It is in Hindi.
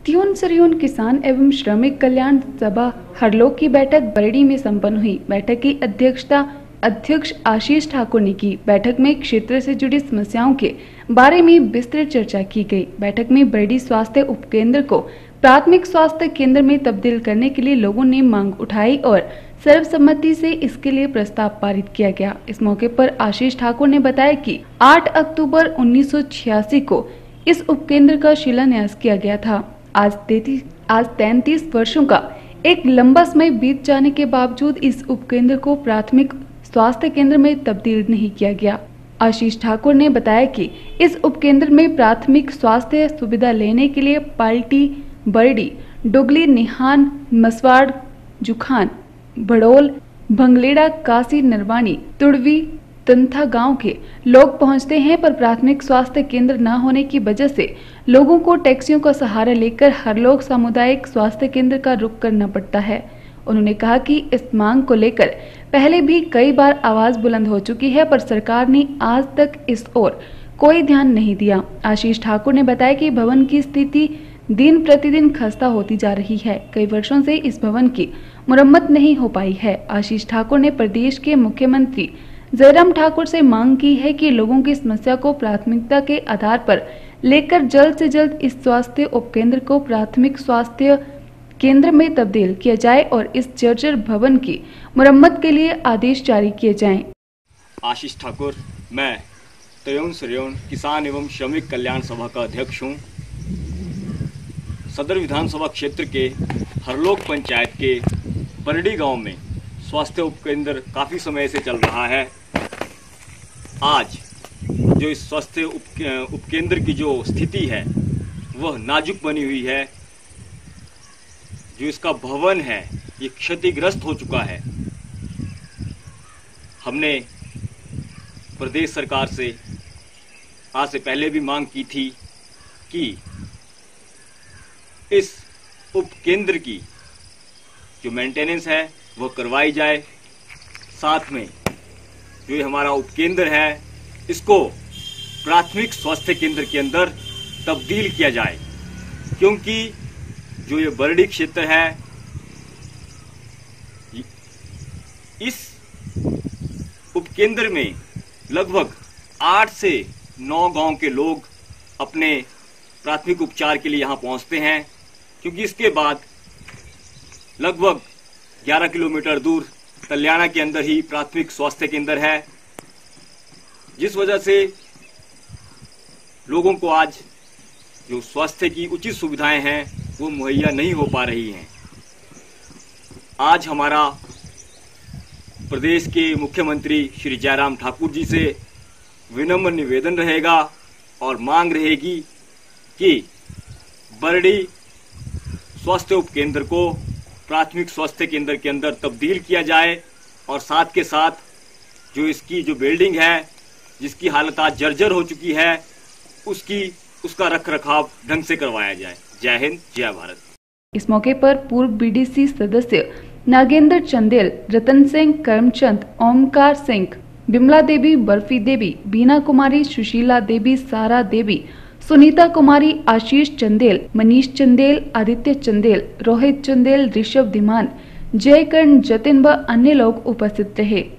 त्यून सरयून किसान एवं श्रमिक कल्याण सभा हरलोग की बैठक बरडी में संपन्न हुई। बैठक की अध्यक्षता अध्यक्ष आशीष ठाकुर ने की। बैठक में क्षेत्र से जुड़ी समस्याओं के बारे में विस्तृत चर्चा की गई। बैठक में बरडी स्वास्थ्य उपकेंद्र को प्राथमिक स्वास्थ्य केंद्र में तब्दील करने के लिए लोगों ने मांग उठाई और सर्वसम्मति से इसके लिए प्रस्ताव पारित किया गया। इस मौके पर आशीष ठाकुर ने बताया कि 8 अक्टूबर 1986 को इस उपकेंद्र का शिलान्यास किया गया था। आज 33 वर्षों का एक लंबा समय बीत जाने के बावजूद इस उपकेंद्र को प्राथमिक स्वास्थ्य केंद्र में तब्दील नहीं किया गया। आशीष ठाकुर ने बताया कि इस उपकेंद्र में प्राथमिक स्वास्थ्य सुविधा लेने के लिए पाल्टी, बरडी, डुगली, निहान, मसवाड़, जुखान, भड़ोल, भंगलेड़ा, कासी, नरवानी, तुड़वी, तंथा गांव के लोग पहुंचते हैं, पर प्राथमिक स्वास्थ्य केंद्र न होने की वजह से लोगों को टैक्सियों का सहारा लेकर हरलोग सामुदायिक स्वास्थ्य केंद्र का रुख करना पड़ता है। उन्होंने कहा कि इस मांग को लेकर पहले भी कई बार आवाज बुलंद हो चुकी है, पर सरकार ने आज तक इस ओर कोई ध्यान नहीं दिया। आशीष ठाकुर ने बताया कि भवन की स्थिति दिन प्रतिदिन खस्ता होती जा रही है। कई वर्षों से इस भवन की मुरम्मत नहीं हो पाई है। आशीष ठाकुर ने प्रदेश के मुख्यमंत्री जयराम ठाकुर से मांग की है कि लोगों की समस्या को प्राथमिकता के आधार पर लेकर जल्द से जल्द इस स्वास्थ्य उपकेंद्र को प्राथमिक स्वास्थ्य केंद्र में तब्दील किया जाए और इस जर्जर भवन की मुरम्मत के लिए आदेश जारी किए जाएं। आशीष ठाकुर, मैं त्यून सरयून किसान एवं श्रमिक कल्याण सभा का अध्यक्ष हूँ। सदर विधानसभा क्षेत्र के हरलोग पंचायत के बरडी गांव में स्वास्थ्य उपकेंद्र काफ़ी समय से चल रहा है। आज जो इस स्वास्थ्य उपकेंद्र की जो स्थिति है वह नाजुक बनी हुई है। जो इसका भवन है ये क्षतिग्रस्त हो चुका है। हमने प्रदेश सरकार से आज से पहले भी मांग की थी कि इस उपकेंद्र की जो मेंटेनेंस है वह करवाई जाए। साथ में जो ये हमारा उपकेंद्र है इसको प्राथमिक स्वास्थ्य केंद्र के अंदर तब्दील किया जाए, क्योंकि जो ये बरडी क्षेत्र है इस उपकेंद्र में लगभग 8 से 9 गांव के लोग अपने प्राथमिक उपचार के लिए यहाँ पहुँचते हैं, क्योंकि इसके बाद लगभग 11 किलोमीटर दूर तल्याना के अंदर ही प्राथमिक स्वास्थ्य केंद्र है, जिस वजह से लोगों को आज जो स्वास्थ्य की उचित सुविधाएं हैं वो मुहैया नहीं हो पा रही हैं। आज हमारा प्रदेश के मुख्यमंत्री श्री जयराम ठाकुर जी से विनम्र निवेदन रहेगा और मांग रहेगी कि बरडी स्वास्थ्य उपकेंद्र को प्राथमिक स्वास्थ्य केंद्र के अंदर तब्दील किया जाए और साथ के साथ जो इसकी जो बिल्डिंग है जिसकी हालत आज जर्जर हो चुकी है उसका रखरखाव ढंग से करवाया जाए। जय हिंद, जय भारत। इस मौके पर पूर्व बीडीसी सदस्य नागेंद्र चंदेल, रतन सिंह, करमचंद, ओमकार सिंह, बिमला देवी, बर्फी देवी, बीना कुमारी, सुशीला देवी, सारा देवी, सुनीता कुमारी, आशीष चंदेल, मनीष चंदेल, आदित्य चंदेल, रोहित चंदेल, ऋषभ धीमान, जयकर्ण, जतिन व अन्य लोग उपस्थित रहे।